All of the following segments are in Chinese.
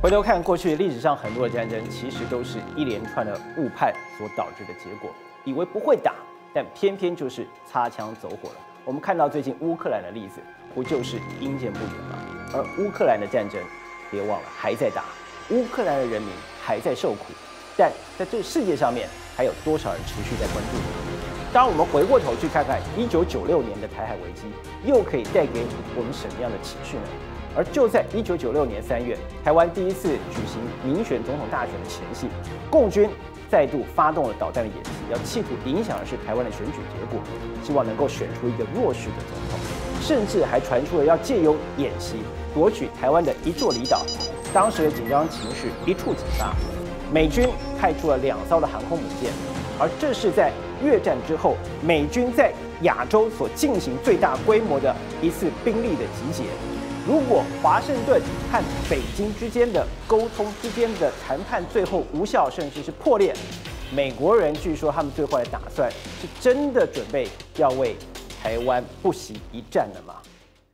回头看过去历史上很多的战争，其实都是一连串的误判所导致的结果。以为不会打，但偏偏就是擦枪走火了。我们看到最近乌克兰的例子，不就是因见不远吗？而乌克兰的战争，别忘了还在打，乌克兰的人民还在受苦。但在这个世界上面，还有多少人持续在关注呢？当我们回过头去看看1996年的台海危机，又可以带给我们什么样的启示呢？而就在1996年3月，台湾第一次举行民选总统大选的前夕，共军再度发动了导弹的演习，要企图影响的是台湾的选举结果，希望能够选出一个弱势的总统，甚至还传出了要借由演习夺取台湾的一座离岛。当时的紧张情绪一触即发，美军派出了2艘的航空母舰，而这是在越战之后美军在亚洲所进行最大规模的一次兵力的集结。如果华盛顿和北京之间的沟通之间的谈判最后无效，甚至是破裂，美国人据说他们最坏的打算是真的准备要为台湾不惜一战了吗？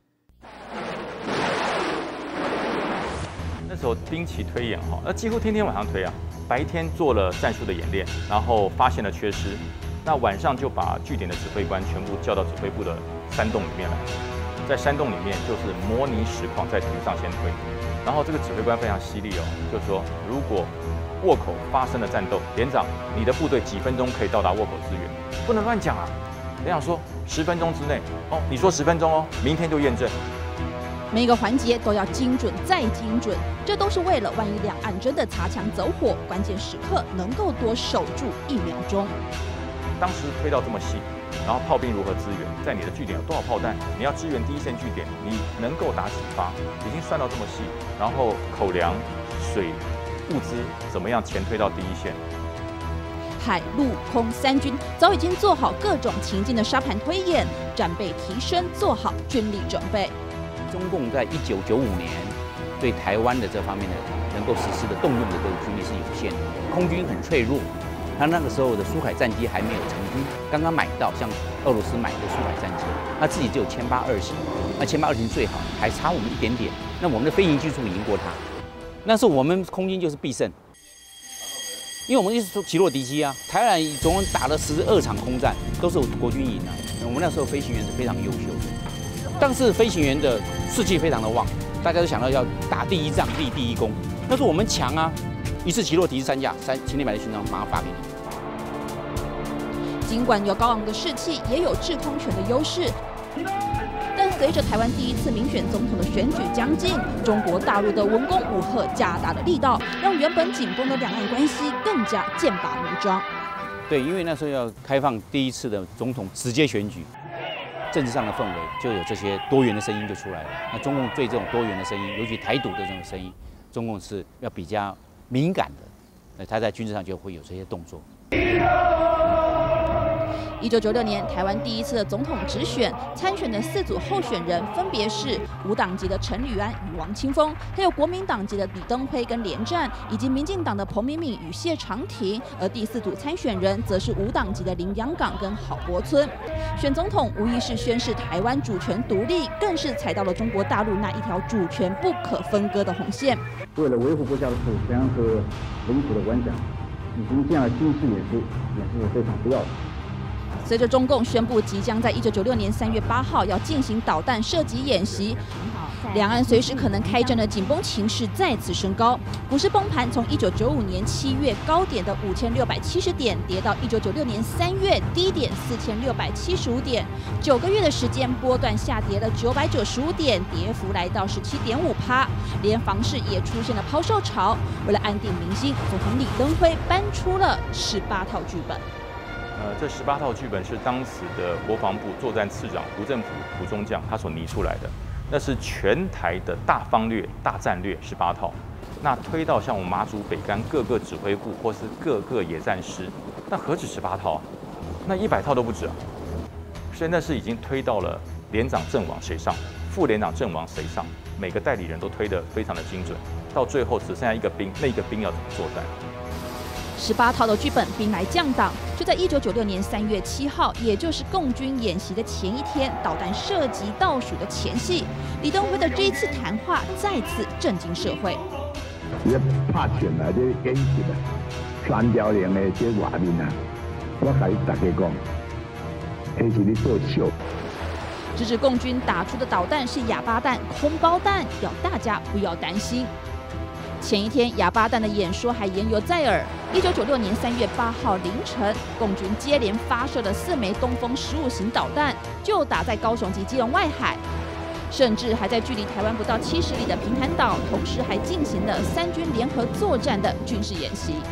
那时候兵棋推演哈，那几乎天天晚上推啊，白天做了战术的演练，然后发现了缺失，那晚上就把据点的指挥官全部叫到指挥部的山洞里面来。在山洞里面就是模拟实况，在土上先推，然后这个指挥官非常犀利哦，就是说如果垭口发生了战斗，连长你的部队几分钟可以到达垭口支援，不能乱讲啊。连长说10分钟之内哦，你说10分钟哦，明天就验证。 每个环节都要精准再精准，这都是为了万一两岸真的擦枪走火，关键时刻能够多守住1秒钟。 当时推到这么细。然后炮兵如何支援？在你的据点有多少炮弹？你要支援第一线据点，你能够打几发？已经算到这么细。然后口粮、水、物资怎么样前推到第一线？ 海陆空3军早已经做好各种情境的沙盘推演，战备提升，做好军力准备。 中共在1995年对台湾的这方面的能够实施的动用的这个军力是有限的，空军很脆弱。他那个时候的苏凯战机还没有成军，刚刚买到，像俄罗斯买的苏凯战机，他自己只有1082型，那1082型最好，还差我们一点点。那我们的飞行技术赢过他，那时候我们空军就是必胜，因为我们一直说击落敌机啊。台湾总共打了12场空战，都是国军赢啊。我们那时候飞行员是非常优秀的，但是飞行员的士气非常的旺，大家都想到要打第一仗立第一功，那是我们强啊。一次击落敌3架，1000年的勋章马上发给你。 尽管有高昂的士气，也有制空权的优势，但随着台湾第一次民选总统的选举将近，中国大陆的文攻武吓加大了力道，让原本紧绷的两岸关系更加剑拔弩张。 对，因为那时候要开放第一次的总统直接选举，政治上的氛围就有这些多元的声音就出来了。那中共对这种多元的声音，尤其台独的这种声音，中共是要比较敏感的，他在军事上就会有这些动作。 1996年，台湾第一次的总统直选，参选的4组候选人分别是无党籍的陈履安与王清峰，还有国民党籍的李登辉跟连战，以及民进党的彭明敏与谢长廷。而第4组参选人则是无党籍的林洋港跟郝柏村。选总统无疑是宣示台湾主权独立，更是踩到了中国大陆那一条主权不可分割的红线。 为了维护国家的主权和领土的完整，已经这样的军事演习是非常必要的。 随着中共宣布即将在1996年3月8号要进行导弹射击演习，两岸随时可能开战的紧绷情势再次升高。股市崩盘从1995年7月高点的5670点跌到1996年3月低点4675点，9个月的时间波段下跌了995点，跌幅来到17.5%。连房市也出现了抛售潮。为了安定民心，总统李登辉搬出了18套剧本。 这18套剧本是当时的国防部作战次长胡振甫胡中将他所拟出来的，那是全台的大方略、大战略18套。那推到像我们马祖、北干各个指挥部或是各个野战师，那何止18套啊？那100套都不止啊！所以那是已经推到了连长阵亡谁上，副连长阵亡谁上，每个代理人都推得非常的精准，到最后只剩下一个兵，那一个兵要怎么作战 ？18套的剧本兵来将挡，就在1996年3月7号，也就是共军演习的前一天，导弹射击倒数的前夕，李登辉的这一次谈话再次震惊社会。 你拍拳啊，这演习啊，3条零的这画面啊，我甲大家讲，迄是咧做秀。 直指共军打出的导弹是哑巴弹、空包弹，要大家不要担心。前一天，哑巴弹的演说还言犹在耳。1996年3月8号凌晨，共军接连发射了4枚东风15型导弹，就打在高雄及基隆外海，甚至还在距离台湾不到70里的平潭岛，同时还进行了3军联合作战的军事演习。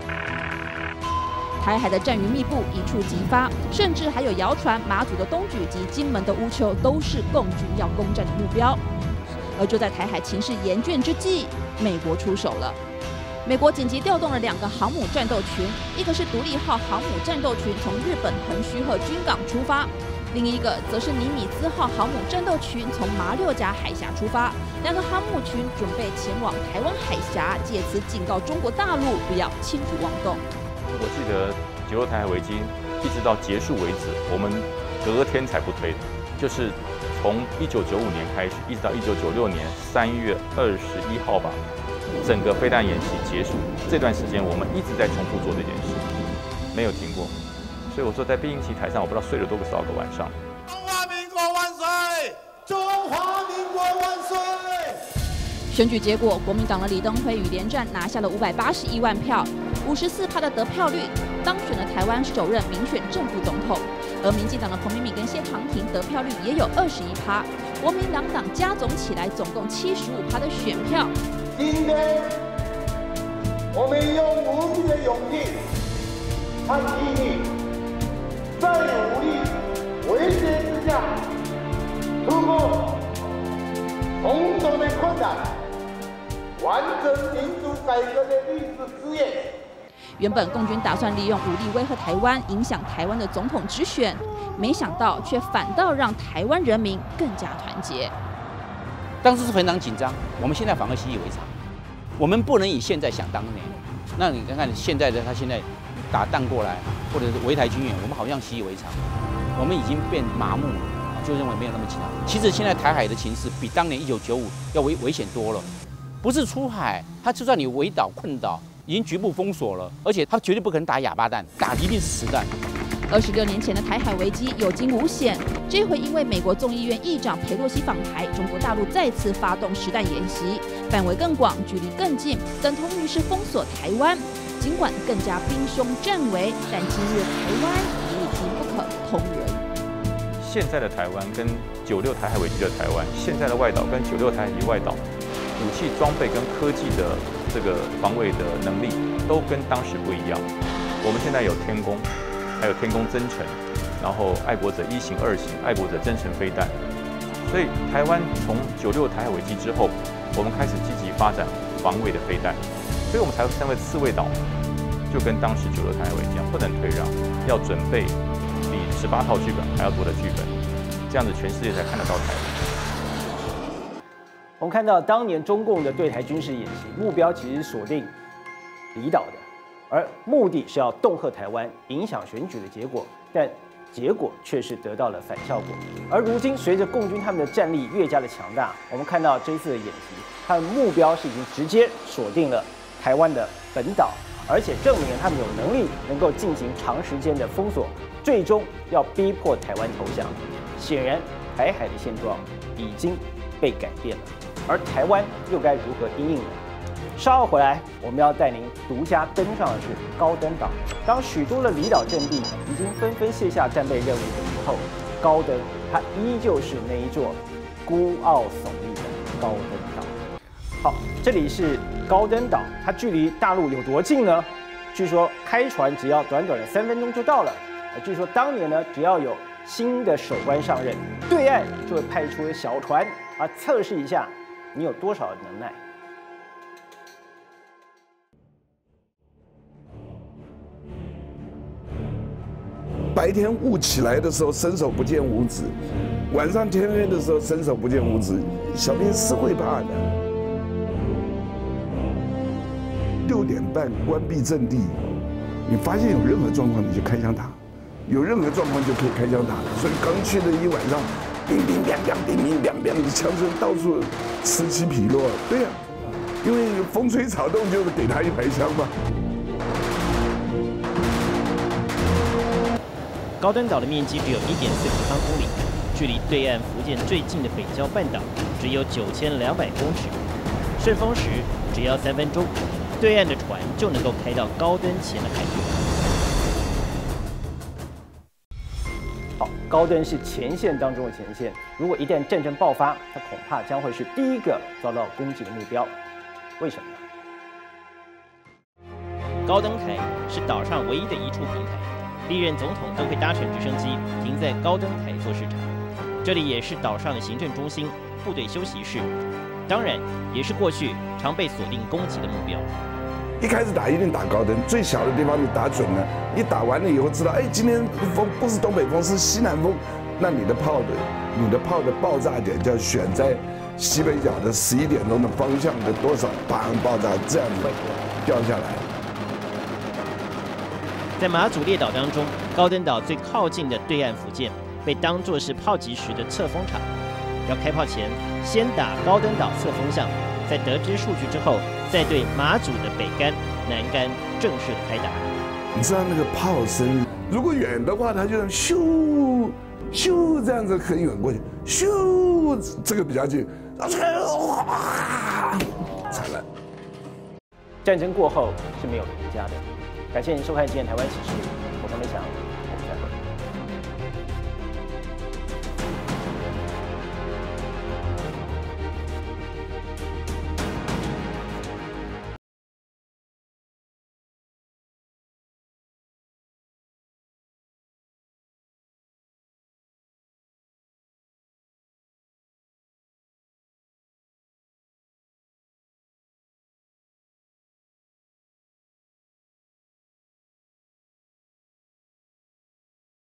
台海的战云密布，一触即发，甚至还有谣传马祖的东莒及金门的乌丘都是共军要攻占的目标。而就在台海情势严峻之际，美国出手了。美国紧急调动了2个航母战斗群，一个是独立号航母战斗群从日本横须贺军港出发，另一个则是尼米兹号航母战斗群从马六甲海峡出发。2个航母群准备前往台湾海峡，借此警告中国大陆不要轻举妄动。 我记得96台海危机一直到结束为止，我们隔天才不推的，就是从1995年开始，一直到1996年3月21号吧，整个飞弹演习结束这段时间，我们一直在重复做这件事，没有停过。所以我说，在兵役棋台上，我不知道睡了多少个晚上。 中华民国万岁！中华民国万岁！ 选举结果，国民党的李登辉与连战拿下了581万票，54%的得票率，当选了台湾首任民选正副总统。而民进党的彭明敏跟谢长廷得票率也有21%，国民两党加总起来总共75%的选票。 今天，我们用无比的勇气和毅力，在武力威胁之下，突破重重的困难，完成民主改革的历史事业。 原本共军打算利用武力威吓台湾，影响台湾的总统直选，没想到却反倒让台湾人民更加团结。 当时是非常紧张，我们现在反而习以为常。我们不能以现在想当年。那你看看现在的他现在打弹过来，或者是围台军演，我们好像习以为常，我们已经变麻木了，就认为没有那么紧张。其实现在台海的情势比当年1995要危险多了，不是出海，他就算你围岛困岛。已经局部封锁了，而且他绝对不可能打哑巴弹，打一定是实弹。 26年前的台海危机有惊无险，这回因为美国众议院议长裴洛西访台，中国大陆再次发动实弹演习，范围更广，距离更近，等同于是封锁台湾。尽管更加兵凶战危，但今日台湾已经不可同日。 现在的台湾跟96台海危机的台湾，现在的外岛跟96台海危机外岛，武器装备跟科技的这个防卫的能力都跟当时不一样。我们现在有天弓，还有天弓增程，然后爱国者1型、2型、爱国者增程飞弹。所以台湾从96台海危机之后，我们开始积极发展防卫的飞弹，所以我们才会成为刺猬岛，就跟当时96台海危机一样，不能退让，要准备比18套剧本还要多的剧本，这样子全世界才看得到台湾。 我们看到当年中共的对台军事演习目标其实锁定离岛的，而目的是要恫吓台湾，影响选举的结果，但结果却是得到了反效果。而如今随着共军他们的战力越加的强大，我们看到这一次的演习，他们目标是已经直接锁定了台湾的本岛，而且证明了他们有能力能够进行长时间的封锁，最终要逼迫台湾投降。显然，台海的现状已经被改变了。而台湾又该如何因应呢？稍后回来，我们要带您独家登上的是高登岛。当许多的离岛阵地已经纷纷卸下战备任务的时候，高登它依旧是那一座孤傲耸立的高登岛。好，这里是高登岛，它距离大陆有多近呢？据说开船只要短短的3分钟就到了。据说当年呢，只要有新的守官上任，对岸就会派出小船测试一下你有多少的能耐。 白天雾起来的时候伸手不见五指，晚上天黑的时候伸手不见五指，小兵是会怕的。6点半关闭阵地，你发现有任何状况你就开枪打，有任何状况就可以开枪打。所以刚去的一晚上，乒乒乓乓，乒乒乓乓的枪声到处此起彼落。对呀， 因为风吹草动就给他一排枪嘛。 高登岛的面积只有1.4平方公里，距离对岸福建最近的北礁半岛只有9200公尺。顺风时只要3分钟，对岸的船就能够开到高登前的海域。 好，高登是前线当中的前线，如果一旦战争爆发，它恐怕将会是第一个遭到攻击的目标。为什么呢？ 高登台是岛上唯一的移出平台，历任总统都会搭乘直升机停在高登台做视察。这里也是岛上的行政中心、部队休息室，当然也是过去常被锁定攻击的目标。 一开始打一定打高登，最小的地方你打准了，你打完了以后知道，哎，今天风不是东北风，是西南风，那你的炮的爆炸点就要选在西北角的11点钟的方向的多少，砰爆炸，这样子掉下来。 在马祖列岛当中，高登岛最靠近的对岸福建被当作是炮击时的测风场。要开炮前，先打高登岛测风向，在得知数据之后，再对马祖的北竿、南竿正式的开打。 你知道那个炮声，如果远的话，它就咻咻这样子很远过去，咻这个比较近，哇，惨了。 战争过后是没有赢家的。感谢您收看《今天台湾启示录》。